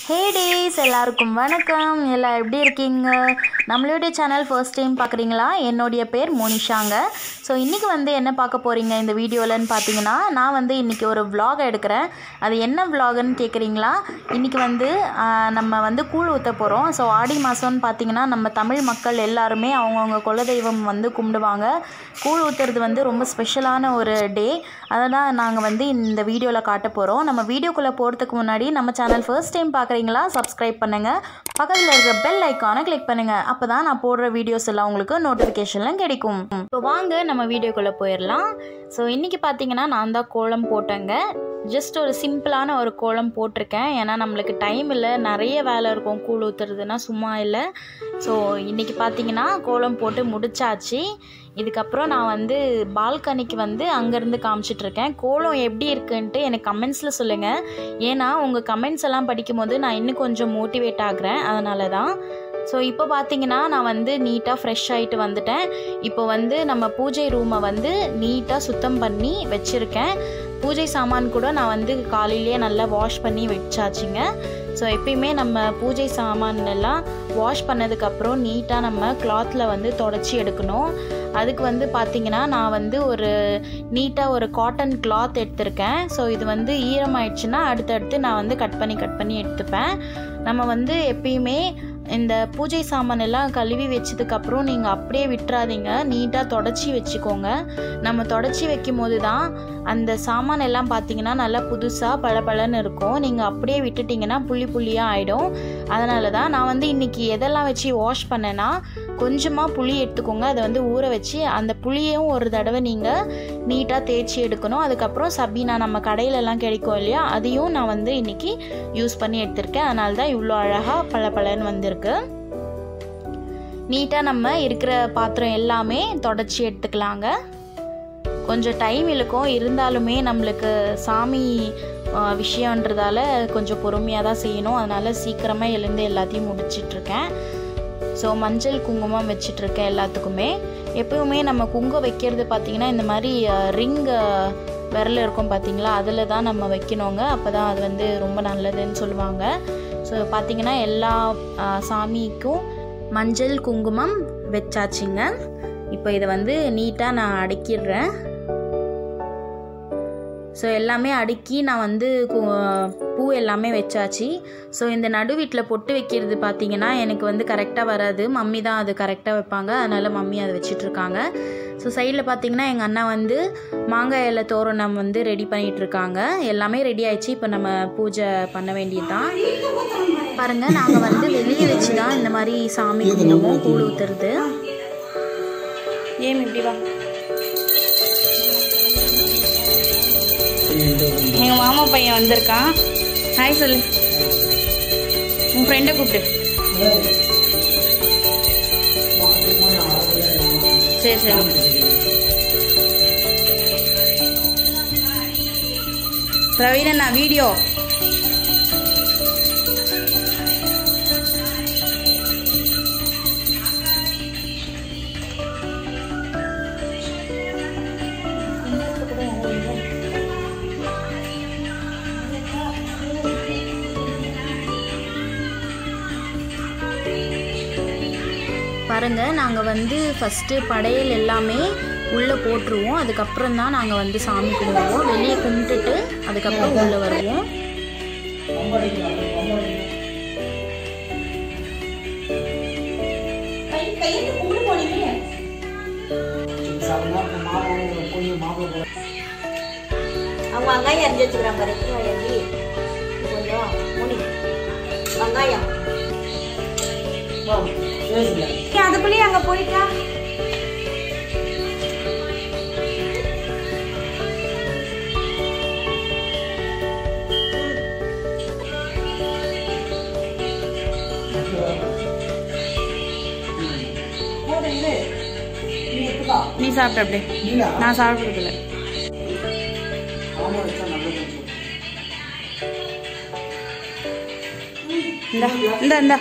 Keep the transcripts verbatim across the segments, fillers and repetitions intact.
Hey days, எல்லாருக்கும் வணக்கம். எல்லாம் எப்படி இருக்கீங்க? நம்மளுடைய சேனல் ஃபர்ஸ்ட் டைம் பார்க்குறீங்களா? என்னுடைய பேர் மோனிஷாங்க. ஸோ இன்றைக்கி வந்து என்ன பார்க்க போகிறீங்க இந்த வீடியோலன்னு பார்த்தீங்கன்னா, நான் வந்து இன்றைக்கி ஒரு vlog எடுக்கிறேன். அது என்ன vlogன்னு கேட்குறீங்களா? இன்றைக்கி வந்து நம்ம வந்து கூழ் ஊற்ற போகிறோம். ஸோ ஆடி மாதம்னு பார்த்தீங்கன்னா நம்ம தமிழ் மக்கள் எல்லாருமே அவங்கவுங்க குலதெய்வம் வந்து கும்பிடுவாங்க. கூழ் ஊற்றுறது வந்து ரொம்ப ஸ்பெஷலான ஒரு டே. அதை தான் நாங்கள் வந்து இந்த வீடியோவில் காட்ட போகிறோம். நம்ம வீடியோக்குள்ளே போகிறதுக்கு முன்னாடி நம்ம சேனல் ஃபர்ஸ்ட் டைம் பார்க்குறீங்களா? சப்ஸ்கிரைப் பண்ணுங்கள், பக்கத்தில் இருக்கிற பெல் ஐக்கானை கிளிக் பண்ணுங்கள். அப்போ தான் நான் போடுற வீடியோஸ் எல்லாம் உங்களுக்கு நோட்டிஃபிகேஷன்லாம் கிடைக்கும். இப்போ வாங்க நம்ம வீடியோக்குள்ளே போயிடலாம். ஸோ இன்றைக்கி பார்த்தீங்கன்னா நான் தான் கோலம் போட்டேங்க. ஜஸ்ட் ஒரு சிம்பிளான ஒரு கோலம் போட்டிருக்கேன். ஏன்னா நம்மளுக்கு டைம் இல்லை, நிறைய வேலை இருக்கும். கூழ் ஊற்றுறதுனா சும்மா இல்லை. ஸோ இன்றைக்கி பார்த்தீங்கன்னா கோலம் போட்டு முடிச்சாச்சு. இதுக்கப்புறம் நான் வந்து பால்கனிக்கு வந்து அங்கேருந்து காமிச்சிட்ருக்கேன். கோலம் எப்படி இருக்குன்ட்டு எனக்கு கமெண்ட்ஸில் சொல்லுங்கள். ஏன்னா உங்கள் கமெண்ட்ஸ் எல்லாம் படிக்கும் போது நான் இன்னும் கொஞ்சம் மோட்டிவேட் ஆகுறேன். அதனால தான். ஸோ இப்போ பார்த்தீங்கன்னா நான் வந்து நீட்டாக ஃப்ரெஷ் ஆகிட்டு வந்துட்டேன். இப்போ வந்து நம்ம பூஜை ரூமை வந்து நீட்டாக சுத்தம் பண்ணி வச்சுருக்கேன். பூஜை சாமான் கூட நான் வந்து காலையிலேயே நல்லா வாஷ் பண்ணி வச்சாச்சுங்க. ஸோ எப்பயுமே நம்ம பூஜை சாமான் எல்லாம் வாஷ் பண்ணதுக்கப்புறம் நீட்டாக நம்ம கிளாத்தில் வந்து தொடச்சி எடுக்கணும். அதுக்கு வந்து பார்த்திங்கன்னா நான் வந்து ஒரு நீட்டாக ஒரு காட்டன் கிளாத் எடுத்திருக்கேன். ஸோ இது வந்து ஈரமாயிடுச்சுன்னா அடுத்தடுத்து நான் வந்து கட் பண்ணி கட் பண்ணி எடுத்துப்பேன். நம்ம வந்து எப்பயுமே இந்த பூஜை சாமான் எல்லாம் கழுவி வச்சதுக்கப்புறம் நீங்கள் அப்படியே விட்டுறாதீங்க, நீட்டாக தொடச்சி வச்சுக்கோங்க. நம்ம தொடச்சி வைக்கும் போது தான் அந்த சாமான் எல்லாம் பார்த்திங்கன்னா நல்லா புதுசாக பளபளன்னு இருக்கும். நீங்கள் அப்படியே விட்டுட்டிங்கன்னா புள்ளி புள்ளியாக ஆகிடும். அதனால தான் நான் வந்து இன்றைக்கி எதெல்லாம் வச்சு வாஷ் பண்ணேன்னா, கொஞ்சமாக புளி எடுத்துக்கோங்க. அதை வந்து ஊற வச்சு அந்த புளியையும் ஒரு தடவை நீங்கள் நீட்டாக தேய்ச்சி எடுக்கணும். அதுக்கப்புறம் சபீனா நம்ம கடையிலலாம் கிடைக்கும் இல்லையா, அதையும் நான் வந்து இன்றைக்கி யூஸ் பண்ணி எடுத்திருக்கேன். அதனால தான் இவ்வளோ அழகாக பளபளன்னு வந்திருக்கு. நீட்டாக நம்ம இருக்கிற பாத்திரம் எல்லாமே தொடச்சி எடுத்துக்கலாங்க. கொஞ்சம் டைம் இழுக்கும், இருந்தாலுமே நம்மளுக்கு சாமி விஷயன்றதால கொஞ்சம் பொறுமையாக தான் செய்யணும். அதனால் சீக்கிரமாக எழுந்து எல்லாத்தையும் முடிச்சிட்ருக்கேன். ஸோ மஞ்சள் குங்குமம் வச்சிட்ருக்கேன் எல்லாத்துக்குமே. எப்பவுமே நம்ம குங்குமம் வைக்கிறது பார்த்திங்கன்னா இந்த மாதிரி ரிங் விரல் இருக்கும் பார்த்திங்களா, அதில் தான் நம்ம வைக்கணுங்க. அப்போ தான் அது வந்து ரொம்ப நல்லதுன்னு சொல்லுவாங்க. ஸோ பார்த்திங்கன்னா எல்லா சாமிக்கும் மஞ்சள் குங்குமம் வச்சாச்சுங்க. இப்போ இதை வந்து நீட்டாக நான் அடுக்கிடுறேன். ஸோ எல்லாமே அடுக்கி நான் வந்து பூ எல்லாமே வச்சாச்சு. ஸோ இந்த நடு வீட்டில் பொட்டு வைக்கிறது பார்த்திங்கன்னா எனக்கு வந்து கரெக்டாக வராது. மம்மி தான் அது கரெக்டாக வைப்பாங்க. அதனால் மம்மி அதை வச்சிட்ருக்காங்க. ஸோ சைடில் பார்த்திங்கன்னா எங்கள் அண்ணா வந்து மாங்காய் இலை தோரணம் வந்து ரெடி பண்ணிகிட்ருக்காங்க. எல்லாமே ரெடி ஆயிடுச்சு. இப்போ நம்ம பூஜை பண்ண வேண்டியது தான். பாருங்கள், நாங்கள் வந்து வெளியே வச்சு தான் இந்த மாதிரி சாமி கும்பிடுவோம், கூழ் ஊற்றுறது. ஏன் இப்படி வா, எங்கள் மாமா பையன் வந்திருக்கான். ஹாய் சொல்லு, உன் ஃப்ரெண்டை கூப்பிட்டு. சரி சரி. பிரவீனா வீடியோ. பாருங்கள், நாங்கள் வந்து ஃபஸ்ட்டு படையல் எல்லாமே உள்ளே போட்டுருவோம். அதுக்கப்புறம் தான் நாங்கள் வந்து சாமி கும்பிடுவோம். வெளியே கும்பிட்டுட்டு அதுக்கப்புறம் உள்ளே வருவோம். அவங்க வெங்காயம் அரிஞ்சு வச்சுக்கிறாங்க பாரு. கொஞ்சம் முடி வெங்காயம் அதுக்குள்ளேயே அங்க போயிட்டா. நீ சாப்பிட்ட அப்படியே, நான் சாப்பிட்றதில்ல. இந்த இந்த இந்த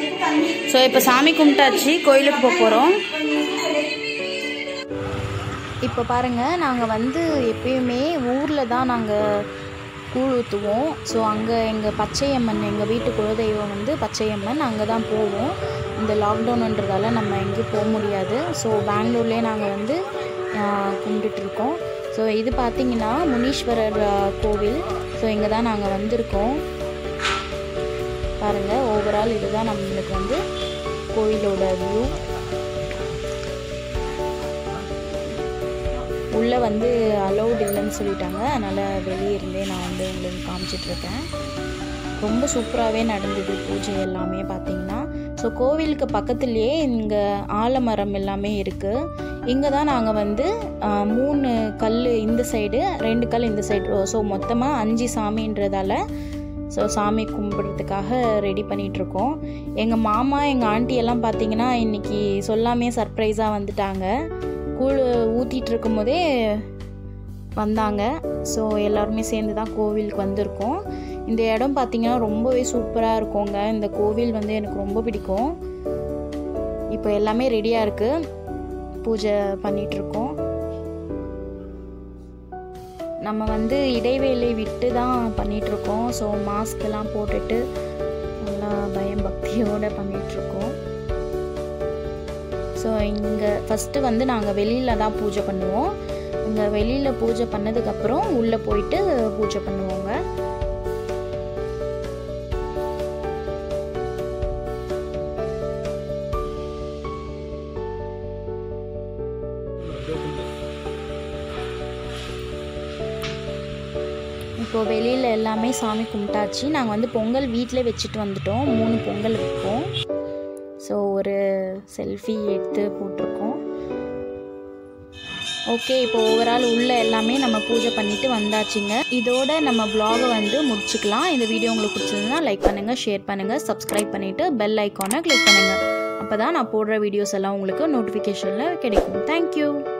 ஸோ இப்போ சாமி கும்பிட்டாச்சு, கோயிலுக்கு போக போகிறோம். இப்போ பாருங்கள், நாங்கள் வந்து எப்பயுமே ஊரில் தான் நாங்கள் கூழ் ஊற்றுவோம். ஸோ அங்கே எங்கள் பச்சையம்மன், எங்கள் வீட்டு குலதெய்வம் வந்து பச்சையம்மன், அங்கே தான் போவோம். இந்த லாக்டவுனுன்றதால நம்ம எங்கேயும் போக முடியாது. ஸோ பெங்களூர்லேயே நாங்கள் வந்து கும்பிட்டுட்ருக்கோம். ஸோ இது பார்த்திங்கன்னா முனீஸ்வரர் கோவில். ஸோ இங்கே தான் நாங்கள் வந்திருக்கோம். பாருங்கள், ஓவரால் இதுதான் நம்மளுக்கு வந்து கோயிலோட வியூ. உள்ளே வந்து அலௌட் இல்லைன்னு சொல்லிட்டாங்க, அதனால் வெளியே இருந்தே நான் வந்து உங்களுக்கு காமிச்சிட்ருக்கேன். ரொம்ப சூப்பராகவே நடந்தது பூஜை எல்லாமே பார்த்திங்கன்னா. ஸோ கோவிலுக்கு பக்கத்துலேயே இங்கே ஆலமரம் எல்லாமே இருக்குது. இங்கே தான் நாங்கள் வந்து மூணு கல் இந்த சைடு, ரெண்டு கல் இந்த சைடு, ஸோ மொத்தமாக அஞ்சு சாமின்றதால ஸோ சாமி கும்பிட்றதுக்காக ரெடி பண்ணிகிட்ருக்கோம். எங்கள் மாமா எங்கள் ஆண்டி எல்லாம் பார்த்திங்கன்னா இன்றைக்கி சொல்லாமே சர்ப்ரைஸாக வந்துட்டாங்க. கூழ் ஊற்றிட்டு இருக்கும் போதே வந்தாங்க. ஸோ எல்லாருமே சேர்ந்து தான் கோவிலுக்கு வந்திருக்கோம். இந்த இடம் பார்த்திங்கன்னா ரொம்பவே சூப்பராக இருக்குங்க. இந்த கோவில் வந்து எனக்கு ரொம்ப பிடிக்கும். இப்போ எல்லாமே ரெடியாக இருக்குது, பூஜை பண்ணிகிட்ருக்கோம். நம்ம வந்து இடைவேளை விட்டு தான் பண்ணிகிட்ருக்கோம். ஸோ மாஸ்க்கெல்லாம் போட்டுட்டு நல்லா பயம் பக்தியோடு பண்ணிகிட்ருக்கோம். ஸோ இங்கே ஃபஸ்ட்டு வந்து நாங்கள் வெளியில் தான் பூஜை பண்ணுவோம். இங்கே வெளியில் பூஜை பண்ணதுக்கப்புறம் உள்ளே போயிட்டு பூஜை பண்ணுவோங்க. இப்போது வெளியில் எல்லாமே சாமி கும்பிட்டாச்சு. நாங்கள் வந்து பொங்கல் வீட்டிலே வச்சுட்டு வந்துட்டோம். மூணு பொங்கல் வைப்போம். ஸோ ஒரு செல்ஃபி எடுத்து போட்டிருக்கோம். ஓகே, இப்போ ஓவரால் உள்ள எல்லாமே நம்ம பூஜை பண்ணிவிட்டு வந்தாச்சுங்க. இதோட நம்ம வ்ளாகை வந்து முடிச்சுக்கலாம். இந்த வீடியோ உங்களுக்கு பிடிச்சதுன்னா லைக் பண்ணுங்கள், ஷேர் பண்ணுங்கள், சப்ஸ்கிரைப் பண்ணிவிட்டு பெல் ஐக்கானை கிளிக் பண்ணுங்கள். அப்போ தான் நான் போடுற வீடியோஸ் எல்லாம் உங்களுக்கு நோட்டிஃபிகேஷனில் கிடைக்கும். தேங்க்யூ.